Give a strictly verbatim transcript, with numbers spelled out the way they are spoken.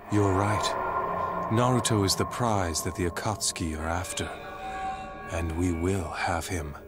You're right. Naruto is the prize that the Akatsuki are after. And we will have him.